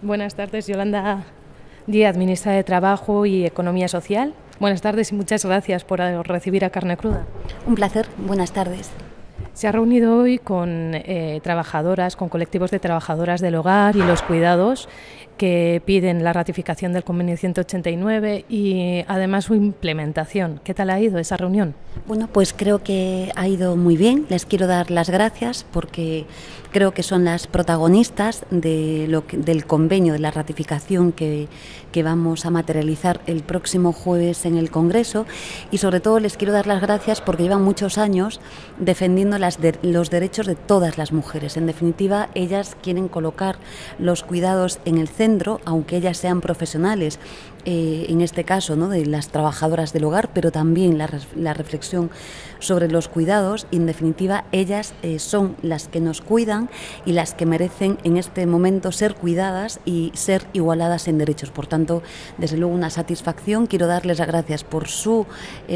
Buenas tardes, Yolanda Díaz, ministra de Trabajo y Economía Social. Buenas tardes y muchas gracias por recibir a Carne Cruda. Un placer, buenas tardes. Se ha reunido hoy con trabajadoras, con colectivos de trabajadoras del hogar y los cuidados que piden la ratificación del convenio 189 y además su implementación. ¿Qué tal ha ido esa reunión? Bueno, pues creo que ha ido muy bien. Les quiero dar las gracias porque creo que son las protagonistas del convenio, de la ratificación que vamos a materializar el próximo jueves en el Congreso, y sobre todo les quiero dar las gracias porque llevan muchos años defendiendo los derechos de todas las mujeres. En definitiva, ellas quieren colocar los cuidados en el centro, aunque ellas sean profesionales, en este caso, ¿no?, de las trabajadoras del hogar, pero también la reflexión sobre los cuidados. Y en definitiva, ellas son las que nos cuidan y las que merecen en este momento ser cuidadas y ser igualadas en derechos. Por tanto, desde luego una satisfacción. Quiero darles las gracias por su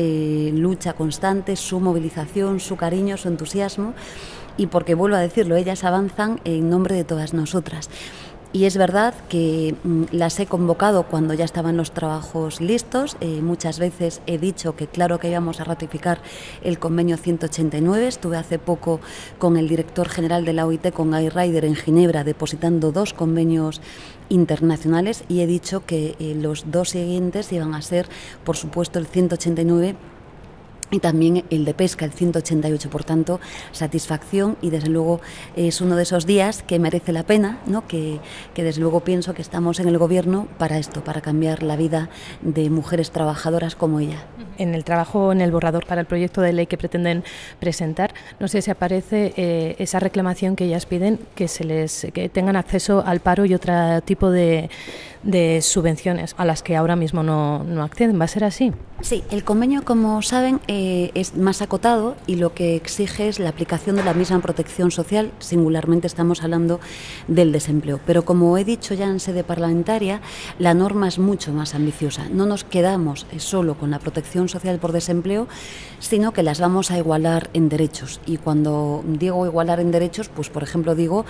lucha constante, su movilización, su cariño, su entusiasmo, y porque, vuelvo a decirlo, ellas avanzan en nombre de todas nosotras. Y es verdad que las he convocado cuando ya estaban los trabajos listos. Muchas veces he dicho que claro que íbamos a ratificar el convenio 189. Estuve hace poco con el director general de la OIT, con Guy Ryder, en Ginebra, depositando 2 convenios internacionales, y he dicho que los 2 siguientes iban a ser, por supuesto, el 189 y también el de pesca, el 188. Por tanto, satisfacción, y desde luego es uno de esos días que merece la pena, ¿no?, que desde luego pienso que estamos en el Gobierno para esto, para cambiar la vida de mujeres trabajadoras como ella. En el trabajo, en el borrador para el proyecto de ley que pretenden presentar, no sé si aparece esa reclamación que ellas piden, que tengan acceso al paro y otro tipo de subvenciones a las que ahora mismo no acceden. ¿Va a ser así? Sí, el convenio, como saben, es más acotado y lo que exige es la aplicación de la misma protección social. Singularmente estamos hablando del desempleo. Pero como he dicho ya en sede parlamentaria, la norma es mucho más ambiciosa. No nos quedamos solo con la protección social por desempleo, sino que las vamos a igualar en derechos. Y cuando digo igualar en derechos, pues por ejemplo digo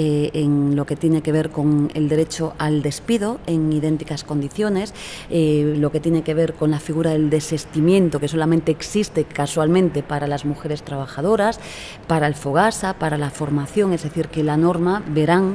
en lo que tiene que ver con el derecho al despido en idénticas condiciones, lo que tiene que ver con la figura del desistimiento, que solamente existe casualmente para las mujeres trabajadoras, para el FOGASA, para la formación. Es decir, que la norma verán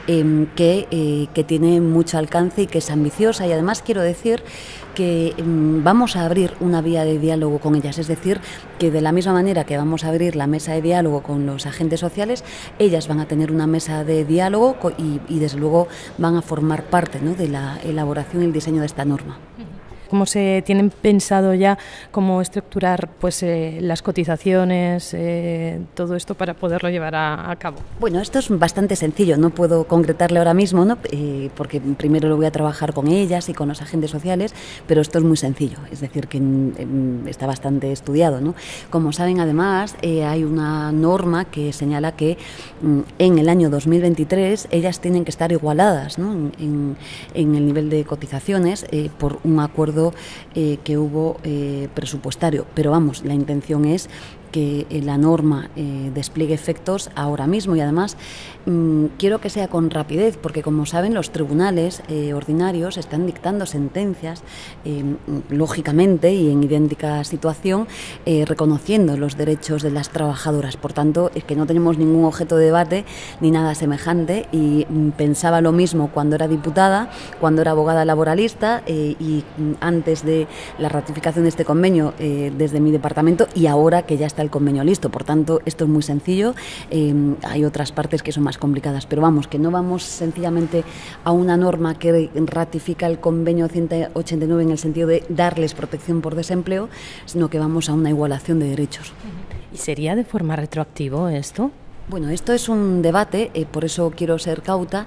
que tiene mucho alcance y que es ambiciosa. Y además quiero decir que vamos a abrir una vía de diálogo con ellas, es decir, que de la misma manera que vamos a abrir la mesa de diálogo con los agentes sociales, ellas van a tener una mesa de diálogo y desde luego van a formar parte, ¿no?, de la elaboración y el diseño de esta norma. ¿Cómo se tienen pensado ya cómo estructurar pues las cotizaciones, todo esto para poderlo llevar a cabo? Bueno, esto es bastante sencillo, no puedo concretarle ahora mismo, ¿no?, porque primero lo voy a trabajar con ellas y con los agentes sociales, pero esto es muy sencillo, es decir, que está bastante estudiado, ¿no? Como saben, además, hay una norma que señala que en el año 2023 ellas tienen que estar igualadas, ¿no?, en el nivel de cotizaciones por un acuerdo que hubo presupuestario. Pero vamos, la intención es que la norma despliegue efectos ahora mismo, y además quiero que sea con rapidez, porque como saben, los tribunales ordinarios están dictando sentencias lógicamente y en idéntica situación, reconociendo los derechos de las trabajadoras. Por tanto, es que no tenemos ningún objeto de debate ni nada semejante, y pensaba lo mismo cuando era diputada, cuando era abogada laboralista y antes de la ratificación de este convenio desde mi departamento, y ahora que ya está el convenio listo. Por tanto, esto es muy sencillo. Hay otras partes que son más complicadas, pero vamos, que no vamos sencillamente a una norma que ratifica el convenio 189 en el sentido de darles protección por desempleo, sino que vamos a una igualación de derechos. ¿Y sería de forma retroactiva esto? Bueno, esto es un debate, por eso quiero ser cauta.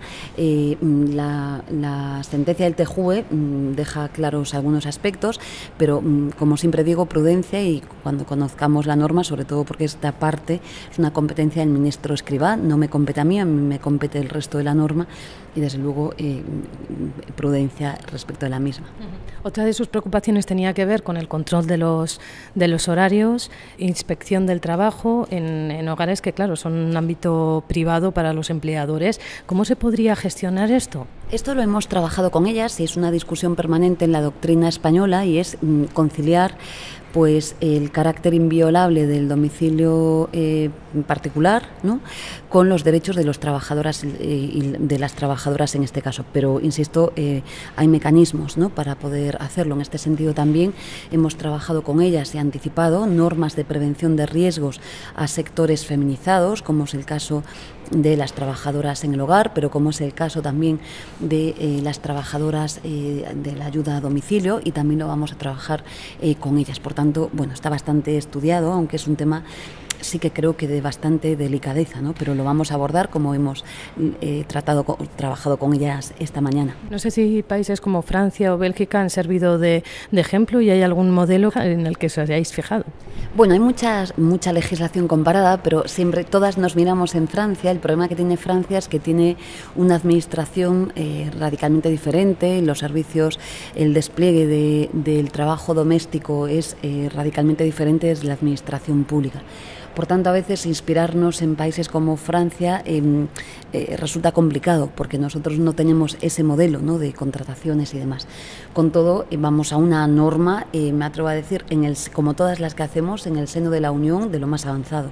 La sentencia del TJUE deja claros algunos aspectos, pero como siempre digo, prudencia, y cuando conozcamos la norma, sobre todo porque esta parte es una competencia del ministro Escrivá, no me compete a mí me compete el resto de la norma, y desde luego prudencia respecto de la misma. Otra de sus preocupaciones tenía que ver con el control de los horarios, inspección del trabajo en hogares que, claro, son un ámbito privado para los empleadores. ¿Cómo se podría gestionar esto? Esto lo hemos trabajado con ellas y es una discusión permanente en la doctrina española y es conciliar pues el carácter inviolable del domicilio particular, ¿no?, con los derechos de los trabajadoras y de las trabajadoras en este caso. Pero, insisto, hay mecanismos, ¿no?, para poder hacerlo. En este sentido también hemos trabajado con ellas y anticipado normas de prevención de riesgos a sectores feminizados, como es el caso de las trabajadoras en el hogar, pero como es el caso también de las trabajadoras de la ayuda a domicilio, y también lo vamos a trabajar con ellas. Por tanto, bueno, está bastante estudiado, aunque es un tema sí que creo que de bastante delicadeza, ¿no?, pero lo vamos a abordar como hemos trabajado con ellas esta mañana. No sé si países como Francia o Bélgica han servido de ejemplo y hay algún modelo en el que os hayáis fijado. Bueno, hay mucha legislación comparada, pero siempre todas nos miramos en Francia. El problema que tiene Francia es que tiene una administración radicalmente diferente. Los servicios, el despliegue del trabajo doméstico es radicalmente diferente desde la administración pública. Por tanto, a veces inspirarnos en países como Francia resulta complicado, porque nosotros no tenemos ese modelo, ¿no?, de contrataciones y demás. Con todo, vamos a una norma, me atrevo a decir, como todas las que hacemos, en el seno de la Unión, de lo más avanzado.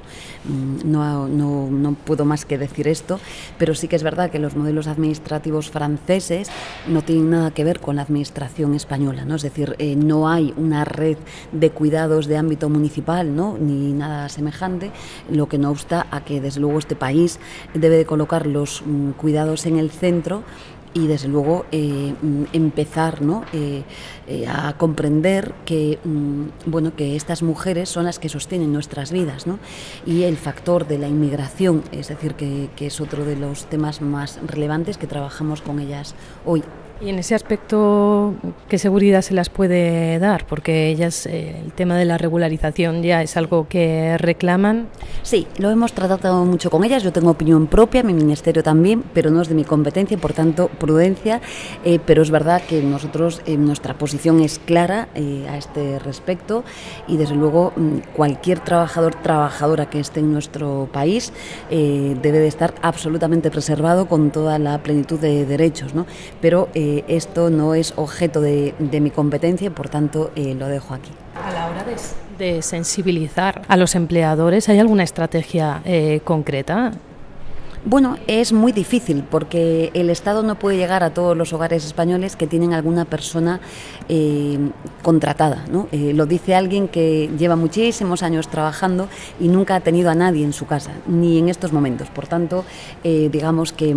No puedo más que decir esto, pero sí que es verdad que los modelos administrativos franceses no tienen nada que ver con la administración española, ¿no? Es decir, no hay una red de cuidados de ámbito municipal, ¿no?, ni nada semejante, lo que no obsta a que desde luego este país debe de colocar los cuidados en el centro y desde luego empezar, ¿no?, a comprender que que estas mujeres son las que sostienen nuestras vidas, ¿no?, y el factor de la inmigración, es decir, que es otro de los temas más relevantes que trabajamos con ellas hoy. Y en ese aspecto, ¿qué seguridad se las puede dar? Porque ellas, el tema de la regularización ya es algo que reclaman. Sí, lo hemos tratado mucho con ellas. Yo tengo opinión propia, mi ministerio también, pero no es de mi competencia, por tanto, prudencia. Pero es verdad que nosotros, nuestra posición es clara a este respecto y, desde luego, cualquier trabajadora que esté en nuestro país debe de estar absolutamente preservado con toda la plenitud de derechos, ¿no? Pero esto no es objeto de mi competencia y, por tanto, lo dejo aquí. A la hora de sensibilizar a los empleadores, ¿hay alguna estrategia concreta? Bueno, es muy difícil porque el Estado no puede llegar a todos los hogares españoles que tienen alguna persona contratada, ¿no? Lo dice alguien que lleva muchísimos años trabajando y nunca ha tenido a nadie en su casa, ni en estos momentos. Por tanto, digamos que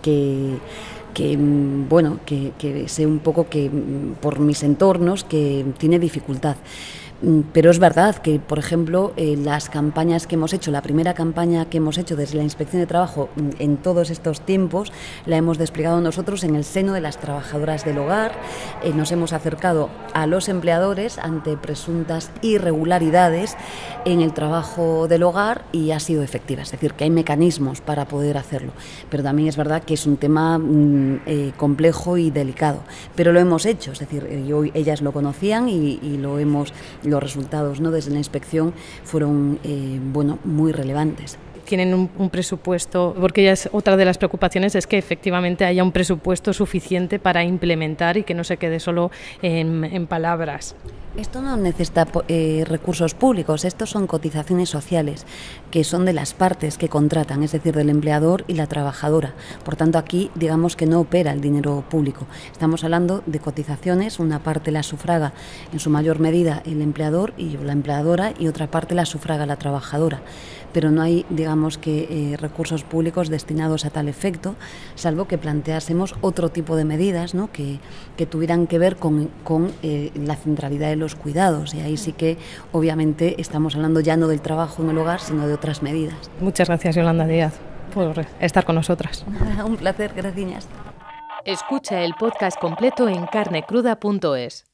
sé un poco que por mis entornos que tiene dificultad. Pero es verdad que, por ejemplo, las campañas que hemos hecho, la primera campaña que hemos hecho desde la Inspección de Trabajo en todos estos tiempos, la hemos desplegado nosotros en el seno de las trabajadoras del hogar. Nos hemos acercado a los empleadores ante presuntas irregularidades en el trabajo del hogar y ha sido efectiva. Es decir, que hay mecanismos para poder hacerlo. Pero también es verdad que es un tema complejo y delicado. Pero lo hemos hecho, es decir, hoy ellas lo conocían y los resultados, ¿no?, desde la inspección fueron muy relevantes. Tienen un presupuesto, porque ya es otra de las preocupaciones, es que efectivamente haya un presupuesto suficiente para implementar y que no se quede solo en palabras. Esto no necesita recursos públicos, estos son cotizaciones sociales, que son de las partes que contratan, es decir, del empleador y la trabajadora. Por tanto, aquí digamos que no opera el dinero público. Estamos hablando de cotizaciones, una parte la sufraga en su mayor medida el empleador y la empleadora y otra parte la sufraga la trabajadora. Pero no hay, digamos que, recursos públicos destinados a tal efecto, salvo que planteásemos otro tipo de medidas, ¿no?, que tuvieran que ver con la centralidad de los cuidados. Y ahí sí que, obviamente, estamos hablando ya no del trabajo en el hogar, sino de otras medidas. Muchas gracias, Yolanda Díaz, por estar con nosotras. Un placer, gracias. Escucha el podcast completo en carnecruda.es.